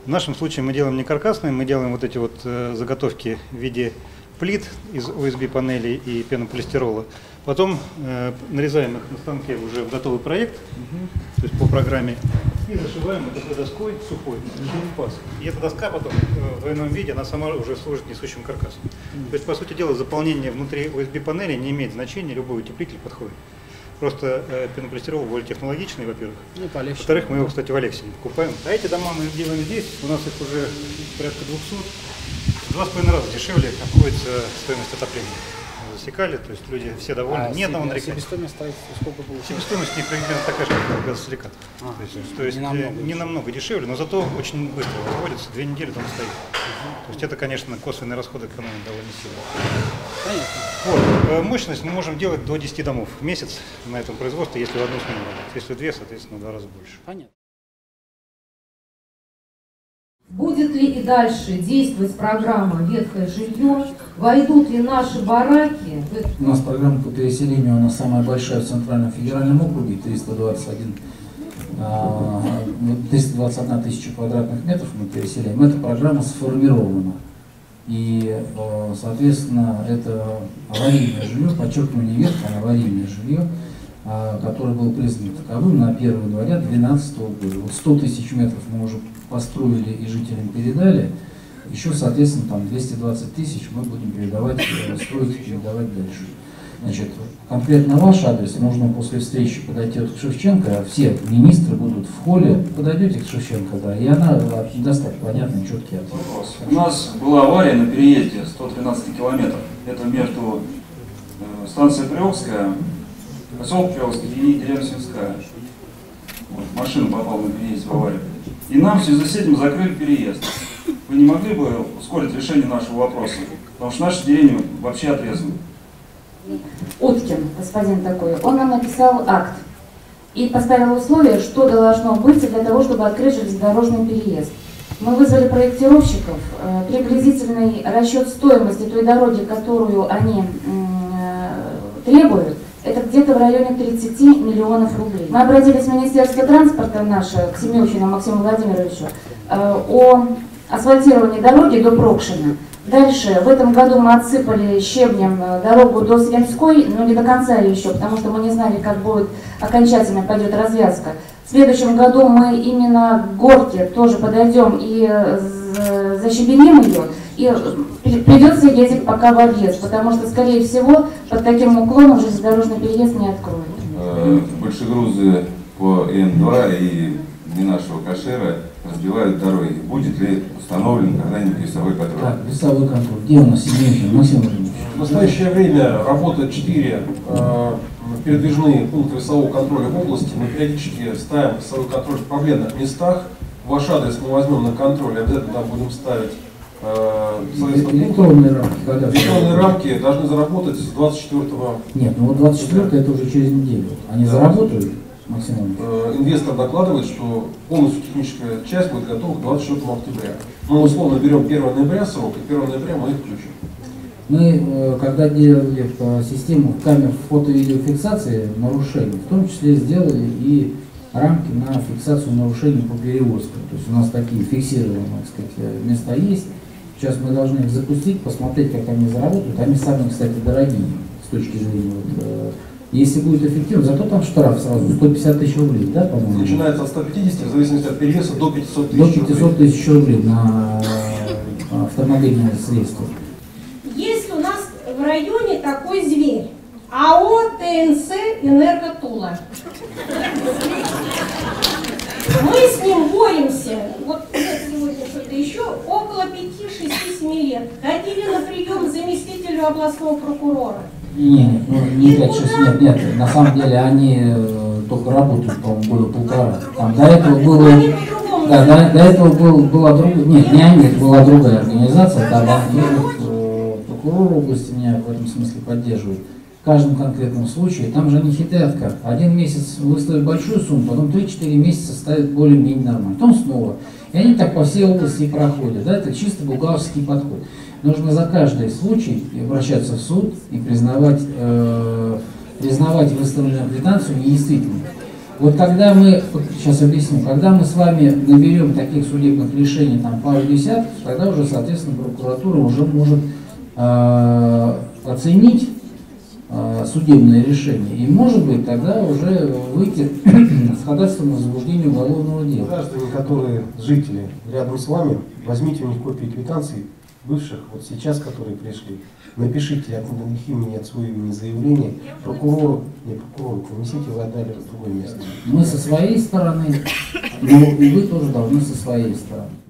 В нашем случае мы делаем не каркасные, мы делаем вот эти вот заготовки в виде плит из ОСБ панелей и пенополистирола. Потом нарезаем их на станке уже в готовый проект, то есть по программе, и зашиваем вот такой доской сухой, и эта доска потом в двойном виде, она сама уже служит несущим каркасом. То есть, по сути дела, заполнение внутри ОСБ панели не имеет значения, любой утеплитель подходит. Просто пенополистирол более технологичный, во-первых. Во-вторых, мы его, кстати, в Алексе покупаем. А эти дома мы делаем здесь, у нас их уже порядка 200. 2,5 раза дешевле обходится стоимость отопления. Засекали, то есть люди все довольны. Ни одного нарекания. Себестоимость сколько получается? Себестоимость не примерно такая же, как у газосиликата. То есть не намного дешевле, но зато очень быстро разводится. 2 недели там стоит. То есть это, конечно, косвенные расходы экономят довольно сильно. Вот. Мощность мы можем делать до 10 домов в месяц на этом производстве, если в одну смену работать. Если 2, соответственно, в 2 раза больше. Понятно. Будет ли и дальше действовать программа «Ветхое жилье»? Войдут ли наши бараки? У нас программа по переселению, она самая большая в Центральном федеральном округе, 321 тысяча квадратных метров мы переселяем. Эта программа сформирована. И, соответственно, это аварийное жилье, подчеркиваю, не ветхое, а аварийное жилье, которое было признано таковым на 1 января 2012 года. Вот 100 тысяч метров мы уже построили и жителям передали. Еще, соответственно, там 220 тысяч мы будем передавать, строить и передавать дальше. Значит, конкретно ваш адрес нужно после встречи подойти к Шевченко, все министры будут в холле, подойдете к Шевченко, да, и она даст понятный, четкий ответ. У нас была авария на переезде 113 километров. Это между станцией Приокская, поселок Приокский и деревня Свинская. Вот, машина попала на переезд в аварию. И нам в связи с этим закрыли переезд. Вы не могли бы ускорить решение нашего вопроса? Потому что наша деревня вообще отрезана. Уткин, господин такой, он нам написал акт и поставил условие, что должно быть для того, чтобы открыть железнодорожный переезд. Мы вызвали проектировщиков, приблизительный расчет стоимости той дороги, которую они требуют, это где-то в районе 30 миллионов рублей. Мы обратились в Министерство транспорта наше, к Семёнчину Максиму Владимировичу, о асфальтировании дороги до Прокшина. Дальше, в этом году мы отсыпали щебнем дорогу до Свинской, но не до конца еще, потому что мы не знали, как будет окончательно пойдет развязка. В следующем году мы именно к горке тоже подойдем и защебеним ее, и придется ездить пока в объезд, потому что, скорее всего, под таким уклоном железнодорожный переезд не откроют. Большегрузы по М2 и не нашего кашера разбивают дороги. Будет ли установлен когда-нибудь весовой контроль? Так, весовой контроль. Где у нас Семёнчин? Максим Владимирович. В настоящее время работают 4 передвижные пункта весового контроля в области. Мы периодически ставим весовой контроль в проблемных местах. Ваш адрес мы возьмем на контроль, обязательно там будем ставить электронные рамки. Когда электронные рамки должны заработать с 24-го. Нет, ну вот 24-го это уже через неделю. Они заработают? Максимум. Инвестор докладывает, что полностью техническая часть будет готова к 24 октября. Мы условно берем 1 ноября срок, и 1 ноября мы их включим. Мы, когда делали систему камер фото- и видеофиксации нарушений, в том числе сделали и рамки на фиксацию нарушений по перевозкам. То есть у нас такие фиксированные, так сказать, места есть. Сейчас мы должны их запустить, посмотреть, как они заработают. Они сами, кстати, дорогие с точки зрения если будет эффективно, зато там штраф сразу 150 тысяч рублей, да, по-моему? Начинается от 150, в зависимости от перевеса, до 500 тысяч рублей. До 500 тысяч рублей на автомобильное средство. Есть у нас в районе такой зверь. АО ТНС «Энерготула». Мы с ним боремся, вот сегодня что-то еще, около 5-6-7 лет. Ходили на прием к заместителю областного прокурора. Нет, ну не 5-6, нет, на самом деле они только работают, по-моему, года полтора. Там до этого было, да, до этого была другая, нет, не они, это была другая организация, там прокурор области меня в этом смысле поддерживает. В каждом конкретном случае, там же они хитрят как. Один месяц выставят большую сумму, потом 3-4 месяца ставят более-менее нормально, потом снова. И они так по всей области и проходят, да, это чисто бухгалтерский подход. Нужно за каждый случай обращаться в суд и признавать выставленную квитанцию недействительной. Вот когда мы, сейчас объясню, когда мы с вами наберем таких судебных решений, там пару десятков, тогда уже, соответственно, прокуратура уже может оценить судебное решение. И, может быть, тогда уже выйти с ходатайством на возбуждение уголовного дела. Граждане, которые жители рядом с вами, возьмите у них копии квитанций бывших, вот сейчас, которые пришли, напишите от них имени, от своего имени заявление прокурору, не прокурору, принесите, вы отдали в другое место. Мы со своей стороны, но и вы тоже должны со своей стороны.